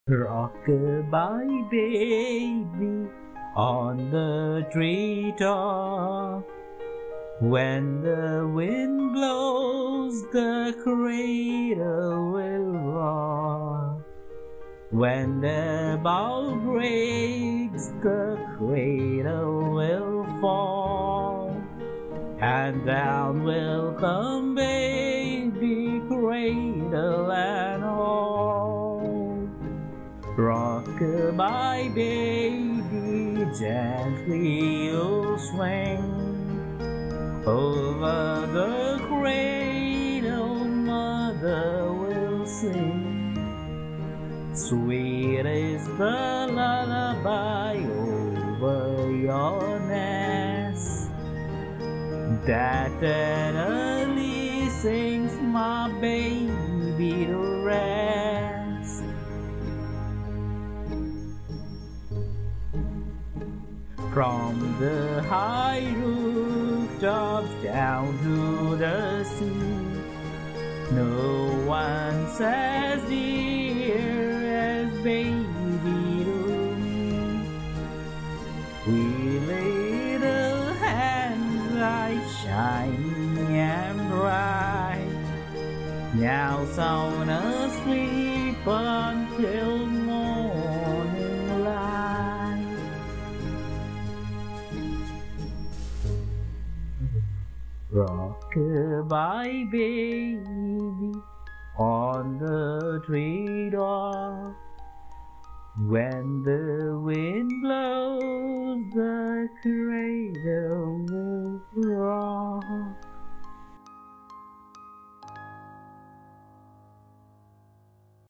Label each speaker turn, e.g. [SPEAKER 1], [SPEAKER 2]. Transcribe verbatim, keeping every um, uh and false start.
[SPEAKER 1] Rock-a-bye baby on the treetop. When the wind blows, the cradle will rock. When the bough breaks, the cradle will fall, and down will come baby, cradle and all. Rock-a-bye baby, gently you'll swing over the cradle, mother will sing. Sweet is the lullaby over your nest that tenderly sings my baby to rest. From the high rooftops down to the sea, no one says dear as baby to me. We little hands like shiny and bright, now sound asleep until morning light. Rock-a-bye baby on the treetop. When the wind blows, the cradle will rock.